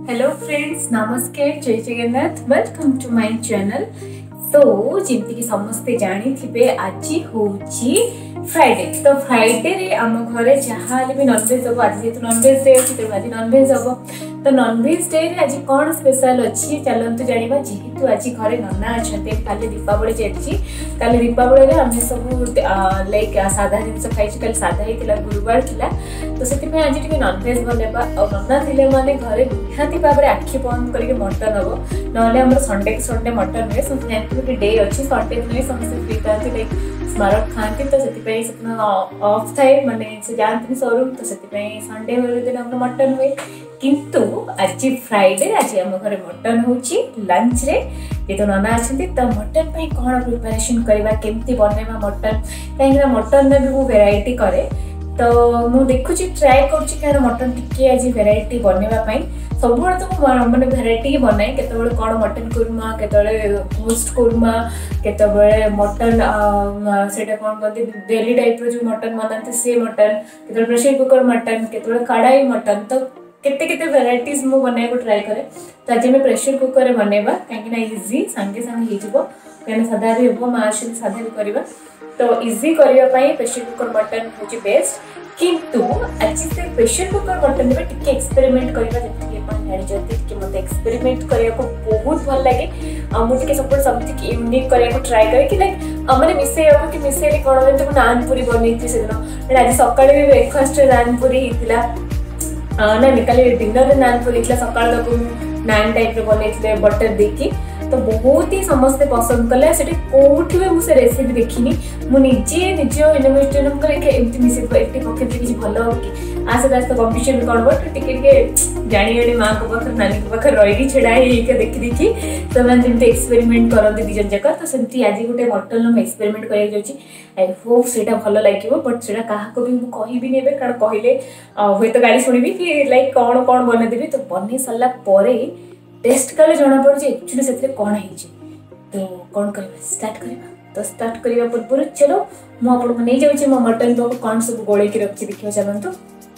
Hello friends, नमस्कार, जय Jagannath, welcome to my channel. तो जमती कि समस्ते जानी थे आज हूँ फ्राइडे। तो फ्राइडे रे आम घरे जहाँ भी नॉनवेज हम। आज जेहतु नॉनवेज डे अच्छी तेज आज नॉनवेज हम। तो नॉनवेज डे रे आज कौन स्पेशल अच्छी चलते जाना। जेहेतु आज घरे नना अच्छा काली दीपावली जाइए। काली दीपावली आम सब लाइक साधा जिन खाई कल साधा होता गुरुवार था। तो से आज टे नॉनवेज बनवा और नना थे मैंने घरे निहाती भाव में आखि बंद करके मटन हम ना संडे के संडे मटन हुए। समझते डे अच्छी संडे दिन समस्त फ्री था लाइक स्मारक खाती। तो से ऑफ थाए माने से जानते शोरूम। तो से संडे दिन हम मटन हुए। किंतु आज फ्राइडे आज आम घर मटन हो लंच रे ये तो नना अच्छे। तो मटन पे कौन प्रिपरेशन करवा केमती बनवा मटन कहीं मटन में भी मुझे वेराइटी करे। तो मु देखुची ट्राए कर मटन टिके आज वेराइटी बनवाई। सब तो मैंने भेराइटी ही बनाए केतबेले कौन मटन कुरमा केतबेले पोस्ट कुरमा केतबेले मटन से कौन कहते डेली टाइप जो मटन बनाते से मटन केतबेले प्रेशर कुकर मटन केतबेले कड़ाई मटन। तो केते केते वेराइटीज मु बनाए ट्राए करे। तो आज मैं प्रेशर कुकर बनवा कहीं इजी सांगे सांगे हो कहीं साधा भी हम माँ साधा भी करवा। तो इजी करने प्रेशर कुकर मटन हूँ बेस्ट। किंतु आज से प्रेशर कुकर मटन में टिके एक्सपेरिमेंट करवा जानते मत एक्सपेरिमेंट करने को बहुत भल लगे। मुझे सब समथिंग यूनिक करने ट्राए करे कि लाइक मैंने मिसेगा कि मिसेली कौन जब नान पूरी बनई से दिन आज सका भी ब्रेकफास्ट नान पूरी होता ना निकाली डिनर नान पूरी सका नान टाइप बनई बटर देकी। तो बहुत ही समस्ते पसंद कले से कौटी भी मुझे रेसिपी देखनी मुझे निज इनोवेट मिसे पकड़े किसी भल हो कि आस्ते आस्ते कंपटीशन कौन बट टे जाणी माँ को पाखे नानी को पाखे रही छेड़ा देखी देखी तो मैंने एक्सपेरिमेंट करते दिजन जाक। तो सेमती आज गोटे मटन एक्सपेरिमेंट कर आई होप से भल लगे। बट से क्या भी कहबी नहीं कारण कहले हे तो गाड़ी शुणी कि लाइक कौन कौन बनईदेवी। तो बन सारा टेस्ट कले जना पड़े एक्चुअली से कौन है। तो कौन कर स्टार्ट करवा। तो स्टार्ट करने पूर्व चलो मुझे नहीं जाऊँगी मो मटन तो कौन सब गोल रखी देखा चलते।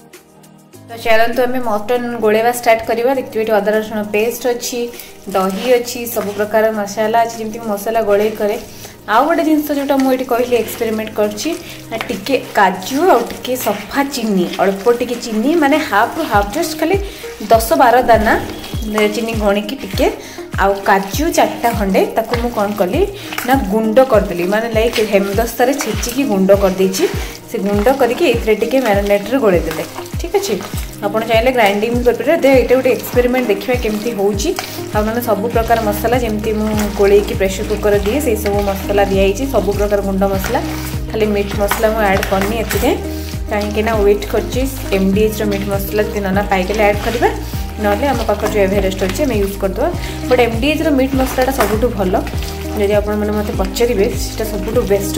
तो चलते आम मटन गोलेवा स्टार्ट करवा। देखिए ये अदा रसुण पेस्ट अच्छी दही अच्छी सब प्रकार मसाला अच्छी जमी मसाला गोले करे। आउ गोटे जिनस जोटा मुझे कहली एक्सपेरिमेंट करके काजू और टिके सफा चीनी अल्प टिके चीनी माने हाफ रु हाफ जस्ट खाली 10-12 दाना चीनी घणिकी टिके आउ काजू 4टा खंडे ताकू मु कौन कली ना गुंड करदेली माने लाइक हेमदस्तारे छेचिकी गुंड करदे से गुंड करके मैरिनेट गोले देले। ठीक अच्छे आपड़ चाहिए ग्राइंडिंग कर ये गोटे एक्सपेरिमेंट देखा केमती होने सब प्रकार मसला जमी गोल प्रेशर कुकर दिए से सब मसला दिखाई सब प्रकार गुंड मसला खाली मीट मसला मुझे ऐड करनी एति कहीं वेट कर MDH मीट मसला नना पाइले ऐड करवा ना आम पाख जो एवरेस्ट अच्छे आम यूज करदे। बट MDH मीट मसलाटा सबुठ भल जब आप मत पचारे से सबुठ बेस्ट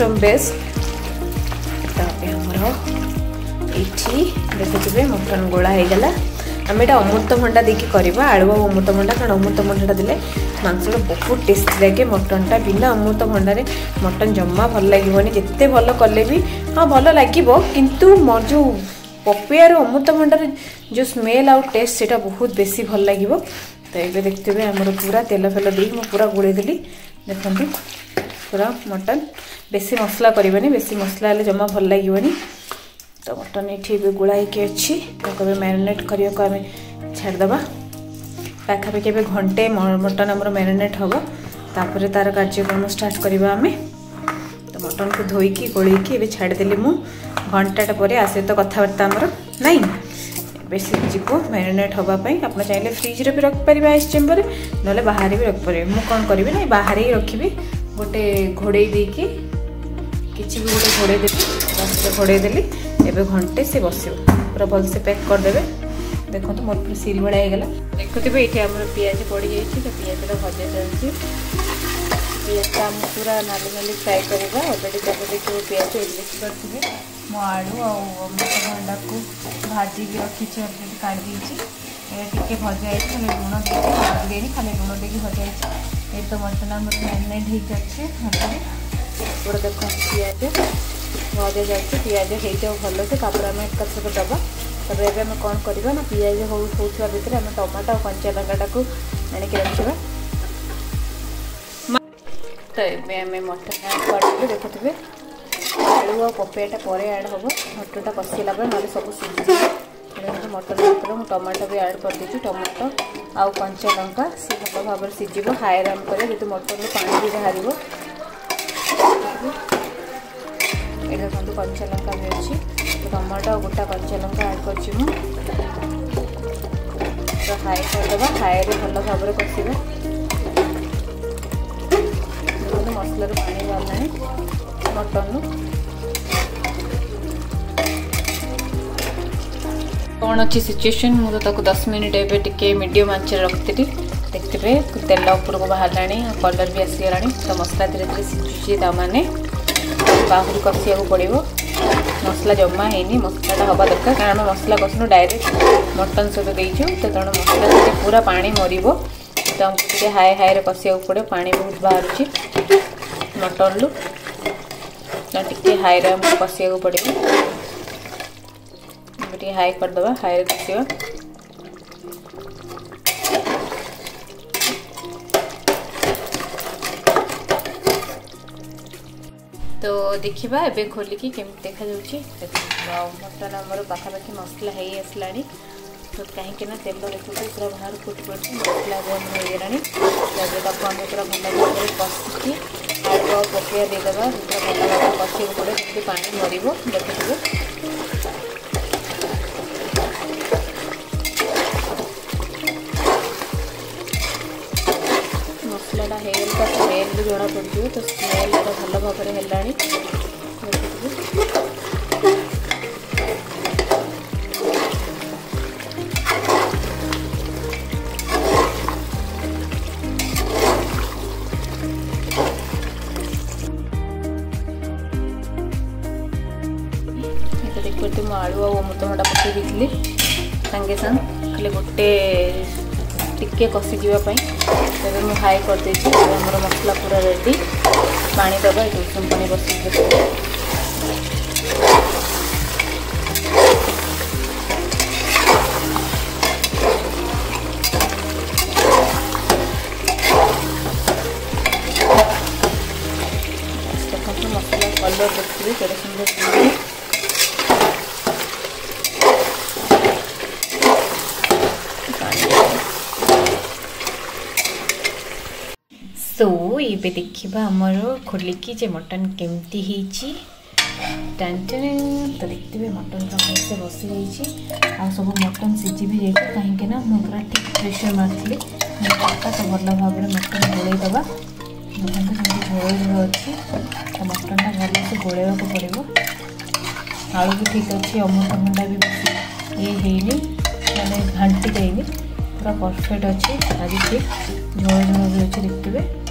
ये देखुए मटन गोला होगला। आम यहाँ अमृतभंडा देखिए करवा आलू और अमृतभंडा कारण अमृतभंडा देले मांसटा बहुत टेस्टी लगे। मटनटा बिना अमृतभंडारे मटन जमा भल लगे जिते भल कले भी हाँ भल लगे किंतु मोर जो पपियार अमृतभंडार जो स्मेल आउ टेस्ट से बहुत बेसी भल लगे। तो ये देखते हुए आमर पूरा तेल फेल दी पूरा गोलेदेली देखते पूरा मटन बेसी मसला करवानी बेसी मसला हेल्ले जमा भल लगे। तो मटन ये गोला अच्छी तो मैरिनेट करने को आम छाड़देवा पाखापाखि घंटे मटन आमर मैरिनेट हम तापर तार कार्यक्रम स्टार्ट करवा आम। तो मटन को धोईकी गोलैकी छाड़देली मु घंटाटा पर आसे तो कथबार्ता आमर नाई बेस जीव मैरिनेट हाँपाई आप चाहिए फ्रिज भी रखिपर आइस चेम्बर ना बाहर भी रखिपर। मुझे कौन करी ना बाहर ही रखी गोटे घोड़े देकी किसी भी गोटे घोड़े देवी घोड़े देली एवं घंटे से बस पूरा भल से पैक करदे। देखो तो मोर पूरा सील भाया होगा देखुए ये आम पिज पड़ जाए। तो पिजटा भजा चलती पिजटा आम पूरा नाली नाली फ्राए करवा अलरेडी सब देखिए पिज इनवेस्ट करते मो आलू आमृतभंडा को भाजिकी रखी अलरेडी काढ़ी टे भजा लुण देनी खाली लुण देकी भजा ये तो मटन आम मैरिनेट होते पूरा देख पिज भजा जाए पिज हो भल से आम एक दबा तबे एबे हम कौन करबा ना पियाज होउथवा भितर हम टमाटो और कंचा लंका को आनिक रखिबा। तो ये आम मटन ऐड कर देखुए आलू और पपैटा पर ऐड हम मटनटा कषिला ना सब सीझे मटन भितर मुझे टमाटो भी ऐड कर दी। टमाटो आउ कंचा लंका सी भल भाव सीझ हाई राम कर जो मटन पानी भी बाहर ये देखो कंचा लंका भी अच्छी टमाटो और गोटा कंचा लंका ऐड कर हाई करदे हाई भल भाव कषा मसलार पानी बाहर मटन कौन अच्छी सिचुएशन मुझे तो 10 मिनिट एवं टे मीडियम आंच रखी देखते तेल ऊपर को बाहर कलर भी आसीगला तो मसला धीरे धीरे सीझुची मैंने बाहर कषिया पड़ो मसला जमा है मसलाटा हवा दरकार कारण आम मसला कषुन डायरेक्ट मटन सहित देचु तो तेणु मसला पूरा पानी मर तो आमको हाई हाई कषिया पड़े पानी बहुत बाहर मटन लु टे हाई रे आमको कषिया पड़े हाई करदे हाई कषा तो देखा एबे खोलिकी केमी देखा मटन आमर पाखापाखि मसला है आसला तो कहीं तेल देखते पूरा बाहर फुट पड़ी मसला बंद हो गला आम पूरा भल भाव कषिकी आलू और पकड़ देदेबा पूरा भल भाव कषा पड़े जब पानी मर देखिए मसलाटा होगा स्मेल भी जना पड़ तो स्मेल भल भाव है देखते मुझे आलू और अमृतभंडा पकई दी सागे सांग खाली गोटे टिके कषि जावाई तेरे मुझे हाई कर देर मसला पूरा रेडी पानी दबा उषुम पानी बस देखो मसला कलर देखिए केड़े सुंदर सो ये देखा आमर खोलिकी जे मटन केमती तो देखते हुए मटन का भलसे बसी जाइए आ सब मटन सीझी भी जाइए कहीं मुझे ठीक प्रेसर मारी तो भल भाव मटन गोलैदबा देखते गोल अच्छी तो मटन भल से गोलैया पड़ो आलू भी ठीक अच्छे अमृतभंडा भी ये है मैंने घाटी देनी पूरा परफेक्ट अच्छी आज ठीक झोल झोल भी अच्छे देखते हुए